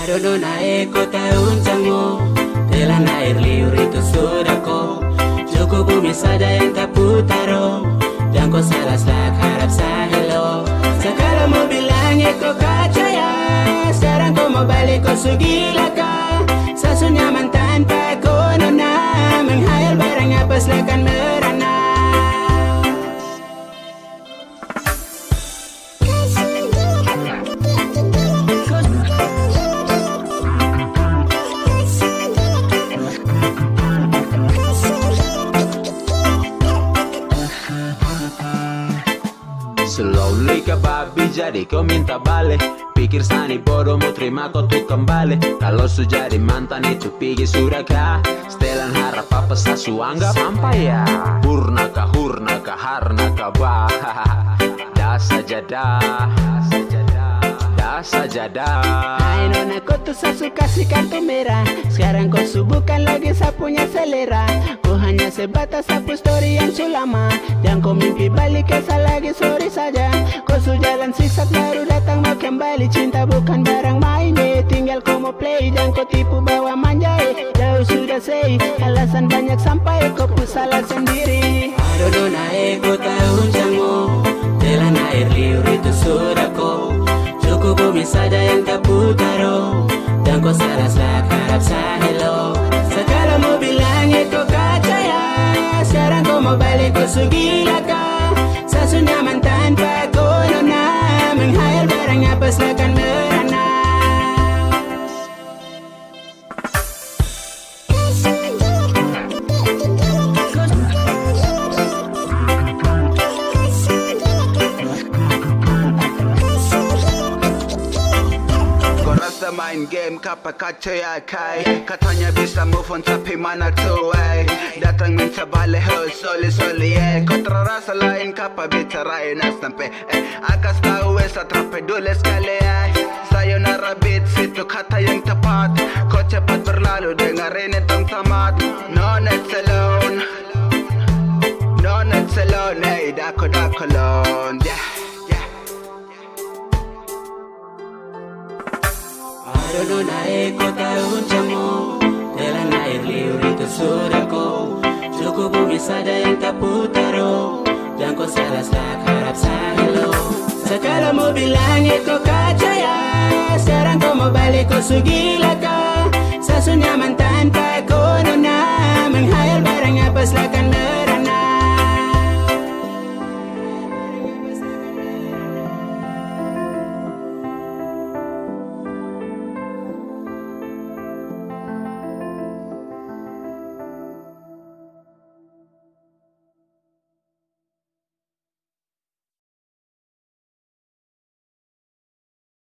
Aduh naik ko tauncang telang air liur itu sudah kok. Cukup bumi saja yang tak putaro, jangan kau salah harap saya hello. Sekarang mau bilangnya kau kacaya, sekarang kau mau balik kau sugila kah? Sasu nyaman tanpa kau nona, menghayal barang apa silakan merana. Slowly ke babi jadi kau minta balik. Pikir sani bodoh mau terima kau tuh kembali. Kalau sudah jadi mantan itu pergi sudah kah? Setelan harap apa sasu anggap sampai ya. Hurna ka harna ka bah. Dah saja dah. Dah saja dah. Hai nona kau tuh sasu kasih kartu merah. Sekarang kau subuhkan lagi sapunya selera. Kau hanya sebatas sapu story yang sulama. Jangan kau mimpi balik kesal lagi sorry saja. Kau su jalan siksak baru datang mau kembali. Cinta bukan barang main tinggal kau mau play. Jangan kau tipu bawa manja jauh sudah say. Alasan banyak sampai kau pun salah sendiri. Aduh naik kau tauncang telang air liur itu sudah kok. Cukup bumi saja yang tak putaro, dan kau salah harap saya hello. Sekarang mau bilangnya kau kacaya, sekarang kau mau balik kau sugila kah? Sasu nyaman tanpa kau nona, menghayal barang apa silakan merana. Main game kapa kaca ya kai. Katanya bisa move on tapi mana tuh datang minta balik soli kau terasa lain kapa bicarain sampai akas tahu satrape dulu sekali sayonara beats itu kata yang tepat. Kau cepat berlalu dengerin itu tamat. No next alone, no next alone, dako alone, yeah. Aduh naik ko tauncang telang air liur itu sudah kok. Cukup bumi saja yang tak putaro, jangan kau salah harap saya hello. Sekarang mau bilangnya kau kacaya, sekarang kau mau balik kau sugila kah? Sasu nyaman tanpa kau nona, menghayal barang apa silakan